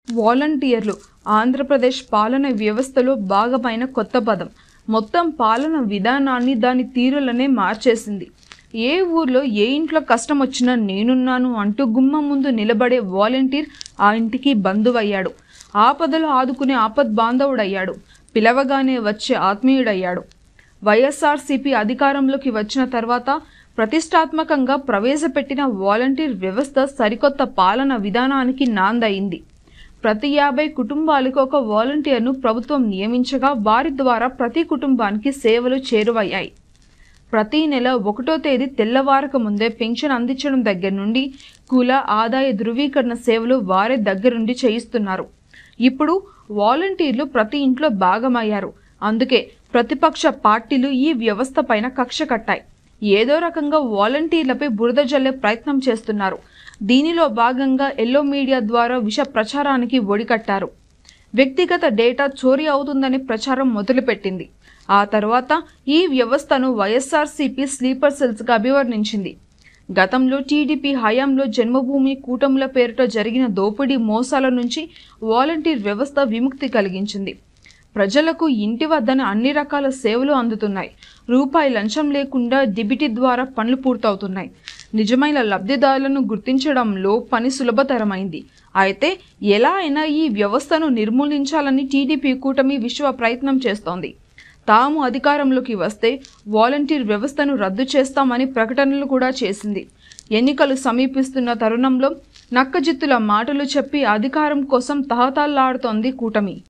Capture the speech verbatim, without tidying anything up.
వాలంటీర్లు ఆంధ్రప్రదేశ్ పాలన వ్యవస్థలో భాగమైన కొత్త పదం. మొత్తం పాలన విధానాన్ని, దాని తీరులనే మార్చేసింది. ఏ ఊర్లో ఏ ఇంట్లో కష్టం వచ్చినా నేనున్నాను అంటూ గుమ్మం ముందు నిలబడే వాలంటీర్ ఆ ఇంటికి బంధువయ్యాడు. ఆపదలు ఆదుకునే ఆపద్ బాంధవుడయ్యాడు. పిలవగానే వచ్చే ఆత్మీయుడయ్యాడు. వైఎస్ఆర్సీపీ అధికారంలోకి వచ్చిన తర్వాత ప్రతిష్టాత్మకంగా ప్రవేశపెట్టిన వాలంటీర్ వ్యవస్థ సరికొత్త పాలన విధానానికి నాందయింది. ప్రతి యాభై కుటుంబాలకు ఒక వాలంటీర్ను ప్రభుత్వం నియమించగా వారి ద్వారా ప్రతి కుటుంబానికి సేవలు చేరువయ్యాయి. ప్రతి నెల ఒకటో తేదీ తెల్లవారక ముందే పెన్షన్ అందించడం దగ్గర నుండి కుల ఆదాయ ధృవీకరణ సేవలు వారే దగ్గరుండి చేయిస్తున్నారు. ఇప్పుడు వాలంటీర్లు ప్రతి ఇంట్లో భాగమయ్యారు. అందుకే ప్రతిపక్ష పార్టీలు ఈ వ్యవస్థ పైన కక్ష కట్టాయి. ఏదో రకంగా వాలంటీర్లపై బురద జల్లే ప్రయత్నం చేస్తున్నారు. దీనిలో భాగంగా ఎల్లో మీడియా ద్వారా విష ప్రచారానికి ఒడికట్టారు. వ్యక్తిగత డేటా చోరీ అవుతుందని ప్రచారం మొదలుపెట్టింది. ఆ తర్వాత ఈ వ్యవస్థను వైఎస్ఆర్సీపీ స్లీపర్ సెల్స్గా అభివర్ణించింది. గతంలో టీడీపీ హయాంలో జన్మభూమి కూటముల పేరిట జరిగిన దోపిడీ మోసాల నుంచి వాలంటీర్ వ్యవస్థ విముక్తి కలిగించింది. ప్రజలకు ఇంటి వద్దన అన్ని రకాల సేవలు అందుతున్నాయి. రూపాయి లంచం లేకుండా డిబిటీ ద్వారా పనులు పూర్తవుతున్నాయి. నిజమైన లబ్ధిదారులను గుర్తించడంలో పని సులభతరమైంది. అయితే ఎలా అయినా ఈ వ్యవస్థను నిర్మూలించాలని టీడీపీ కూటమి విశ్వ ప్రయత్నం చేస్తోంది. తాము అధికారంలోకి వస్తే వాలంటీర్ వ్యవస్థను రద్దు చేస్తామని ప్రకటనలు కూడా చేసింది. ఎన్నికలు సమీపిస్తున్న తరుణంలో నక్కజిత్తుల మాటలు చెప్పి అధికారం కోసం తహతహలాడుతోంది కూటమి.